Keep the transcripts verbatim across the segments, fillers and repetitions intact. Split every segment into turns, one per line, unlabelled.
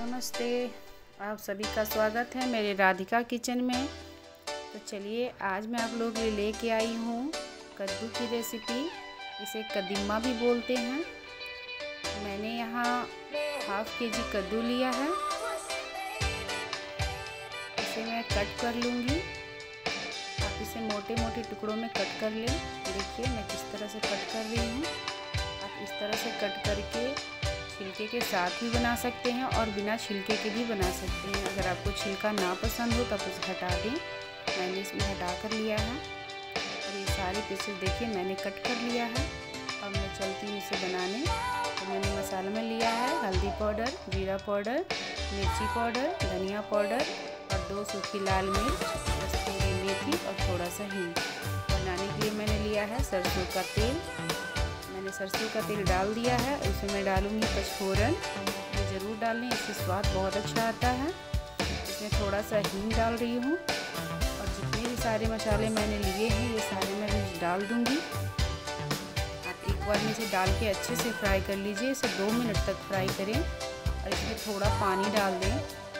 नमस्ते, आप सभी का स्वागत है मेरे राधिका किचन में। तो चलिए आज मैं आप लोगों के लिए लेके आई हूँ कद्दू की रेसिपी। इसे कदीमा भी बोलते हैं। मैंने यहाँ हाफ के जी कद्दू लिया है। इसे मैं कट कर लूँगी। आप इसे मोटे मोटे टुकड़ों में कट कर लें। देखिए मैं किस तरह से कट कर रही हूँ। आप इस तरह से कट करके छिलके के साथ भी बना सकते हैं और बिना छिलके के भी बना सकते हैं। अगर आपको छिलका ना पसंद हो तब उसे हटा दें। मैंने इसमें हटा कर लिया है और ये सारे पीसेस देखिए मैंने कट कर लिया है। अब मैं चलती हूँ इसे बनाने। तो मैंने मसाला में लिया है हल्दी पाउडर, जीरा पाउडर, मिर्ची पाउडर, धनिया पाउडर और दो सूखी लाल मिर्च, कस्तूरी मेथी और थोड़ा सा हींग। बनाने के लिए मैंने लिया है सरसों का तेल। मैंने सरसों का तेल डाल दिया है। इसमें मैं डालूंगी पचफोरन। ये ज़रूर डालें, इससे स्वाद बहुत अच्छा आता है। इसमें थोड़ा सा हींग डाल रही हूँ और जितने भी सारे मसाले मैंने लिए हैं ये सारे मैं डाल दूँगी। आप एक बार में इसे डाल के अच्छे से फ्राई कर लीजिए। इसे दो मिनट तक फ्राई करें और इसमें थोड़ा पानी डाल दें,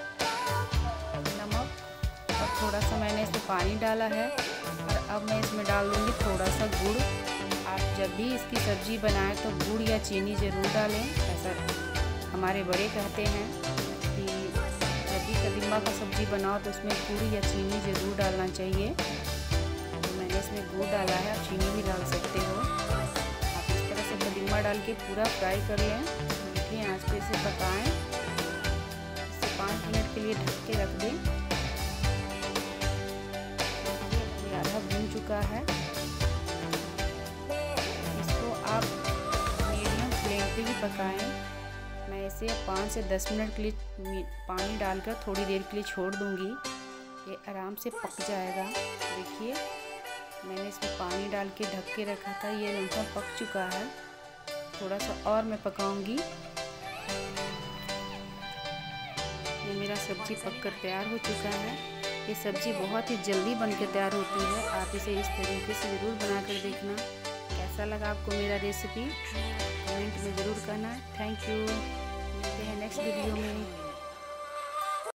नमक और थोड़ा सा मैंने इसमें पानी डाला है। और अब मैं इसमें डाल दूँगी थोड़ा सा गुड़। आप जब भी इसकी सब्ज़ी बनाएं तो गुड़ या चीनी ज़रूर डालें। ऐसा हमारे बड़े कहते हैं कि जब भी कदीमा का सब्ज़ी बनाओ तो उसमें गुड़ या चीनी ज़रूर डालना चाहिए। तो मैंने इसमें गुड़ डाला है, आप चीनी भी डाल सकते हो। आप इस तरह से कदीमा डाल के पूरा फ्राई कर लें। मीठी आंच पे इसे पकाएं। इसे पाँच मिनट के लिए ढक के रख दें। ये आधा भून चुका है। आप मीडियम फ्लेम पे ही पकाएं। मैं इसे पाँच से दस मिनट के लिए पानी डालकर थोड़ी देर के लिए छोड़ दूंगी। ये आराम से पक जाएगा। देखिए मैंने इसमें पानी डाल के ढक के रखा था। ये लमसम पक चुका है। थोड़ा सा और मैं पकाऊंगी। ये मेरा सब्ज़ी पककर तैयार हो चुका है। ये सब्ज़ी बहुत ही जल्दी बनकर तैयार होती है। आप इसे इस तरीके से ज़रूर बना कर देखना। कैसा लगा आपको मेरा रेसिपी कमेंट में ज़रूर करना। Thank you. मिलते हैं नेक्स्ट वीडियो में।